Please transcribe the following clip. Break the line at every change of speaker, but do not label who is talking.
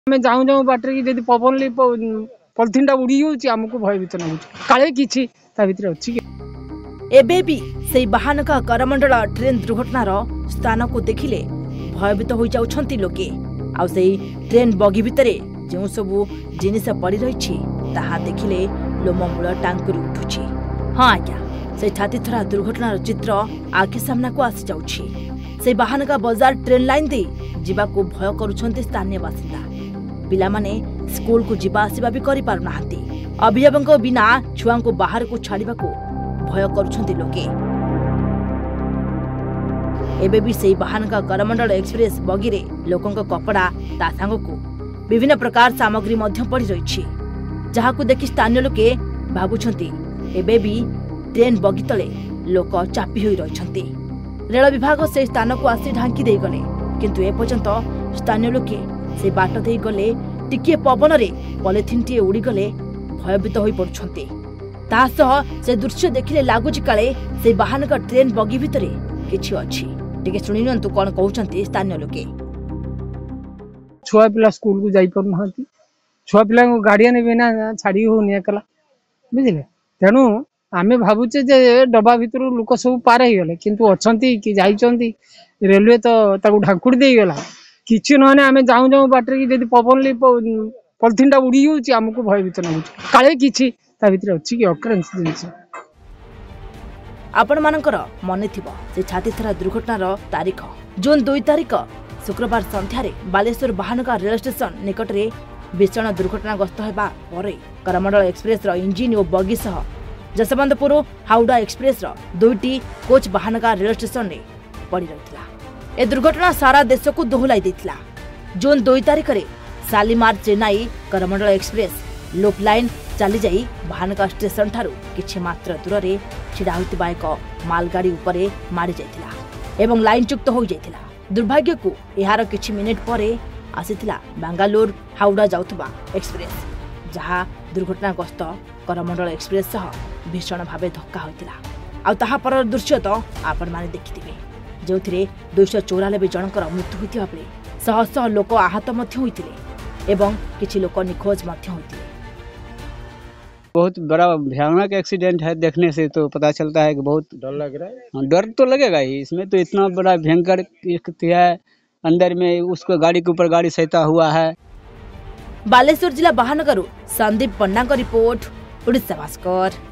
आम जाऊँ जाऊँ बाटर की जब पवन पॉलिथिन टा उड़ी जाऊँ आमको भयभीत लगुच काले किछि ता भितर अछि
एबे भी से बाहानका करमंडल ट्रेन दुर्घटनार स्थान को देखिले भयभीत हो जाउछंती लोके आ ट्रेन बगी भितरे जो सबू जिनिस पड़ी रही ताहा देखिले लोममूल टांकुरी उठुछि। हाँ आज्ञा से छातीथरा दुर्घटनार चित्र आखि सामना को आसी जाउछि। से बाहानका बाजार ट्रेन लाइन दे जीवा को भय करुछंती स्थानीय बासिंदा। पिला माने स्कूल को जीवा आसीबा भी करि पारु नाहंती। अभिभावक बिना छुआ को बाहर को छाड़िबा को भय करुछंती लोके। एबे भी से बाहानका करमंडल एक्सप्रेस बगिरे लोकंक कपड़ा ता सांग को विभिन्न प्रकार सामग्री मध्य पड़ी रही जहाँ को देखि स्थानीय लोके भाबुछंती एबे भी ट्रेन बगी तले लोक चापी होई रहिछंती। रेल विभाग से स्थान को आसी ढांकी दे गले किंतु ए पर्यंत स्थानीय लोके से बाट दे गले टिके पवन रे पॉलिथिन टी उड़ी गले भयभीत होई पड़छंती। ता सह से दृश्य देखिले लागुच काले से बाहनका ट्रेन बगी भितरे किछि अछि। टिके सुनि नंतु कोन कहउछंती स्थानीय लोके।
छुआ पिला स्कूल को जाई पर नहंती छुआ पिला को गार्डियन बिना छाड़ी होनी एकला बुझिले तेनु आमे भाबुचे जे डबा भितर लोक सब पार हे गले किंतु अछंती कि जाइचंती रेलवे तो ताको ढाकुड़ देई गला किछि नहने आमे जाऊँ जाऊँ बाटर की जदी पवन पॉलिथिन टा उड़ी जाउची आमको भयभीत लगुच काले किछि ता भितर अछि कि अकरेंस जिनिस।
आपण मानकर मने थिबो से छातीथरा दुर्घटनार तारीख जून 2 तारीख शुक्रवार संध्यारे बालेश्वर बाहानका रेल स्टेशन निकट रे भीषण दुर्घटनाग्रस्त हेबा परे करमंडल एक्सप्रेस रो इंजिन और बगी सह जसवंतपुर हावड़ा एक्सप्रेस रो दुईटी कोच बाहानका रेल स्टेशन रे पड़ी रहितला। ए दुर्घटना सारा देश को दोहलाई देथिला। जून 2 तारीख रे Shalimar Chennai Coromandel express loop line चली जाई बाहानका स्टेशन ठारू किछि मात्र दूर रे छिड़ा होतिबा एक मालगाड़ी उपरे मारी जाइतिला एवं लाइन चुक्त हो जाइतिला। दुर्भाग्य को यार किछि मिनिट परे आसीथिला बेंगालुरु हावड़ा जाउतबा एक्सप्रेस जहा दुर्घटनाग्रस्त करमंडल एक्सप्रेस सह भीषण भावे धक्का होइतिला। आ ताहा पर दृश्य तो आपण माने देखिथिबे जोथिरे 294 जनकर मृत्यु होइतिबा बेले शह शह लोक आहत मध्य होइतिले एवं किछि लोक निखोज मध्य होइतिले।
बहुत बड़ा भयानक एक्सीडेंट है। देखने से तो पता चलता है कि बहुत डर लग रहा है। डर तो लगेगा ही, इसमें तो इतना बड़ा भयंकर है अंदर में उसको गाड़ी के ऊपर गाड़ी सहिता हुआ है।
बालेश्वर जिला बाहानगरु संदीप पंडा का रिपोर्ट, उड़ीसा भास्कर।